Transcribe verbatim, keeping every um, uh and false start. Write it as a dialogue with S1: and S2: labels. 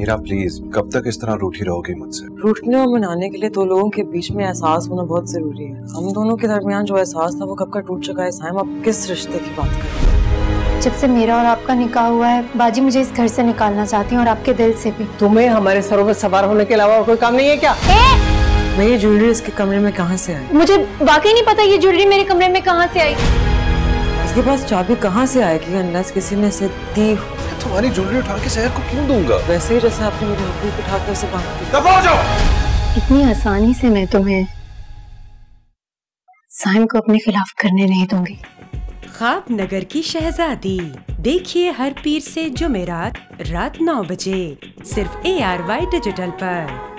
S1: Meera please, कब तक इस तरह रूठी रहोगी मुझसे?
S2: रूठने और मनाने के लिए दो लोगों के बीच में एहसास होना बहुत जरूरी है। हम दोनों के दरमियान जो एहसास था वो कब का टूट चुका है। साइम, आप किस रिश्ते की बात कर रहे हैं?
S3: जब से मेरा और आपका निकाह हुआ है, बाजी मुझे इस घर से निकालना चाहती हैं और आपके दिल से भी।
S4: तुम्हें हमारे सरों पर सवार होने के अलावा और कोई काम नहीं है क्या?
S2: मेरी ज्वेलरी इसके कमरे में कहाँ से आई?
S3: मुझे वाकई नहीं पता ये ज्वेलरी मेरे कमरे में कहाँ से आई।
S2: इसके पास चाबी कहाँ से आएगी अनलेस किसी ने इसे दी हो?
S1: तुम्हारी ज्वेलरी उठा के शहर को क्यों दूंगा?
S2: वैसे ही जैसे आपने मेरी हड्डी उठाकर उसे बांध दी।
S1: दफा हो जाओ।
S3: इतनी आसानी से मैं तुम्हें साइम को अपने खिलाफ करने नहीं दूंगी।
S5: ख्वाब नगर की शहजादी देखिए हर पीर से जुमेरात रात नौ बजे सिर्फ ए आर वाई डिजिटल पर।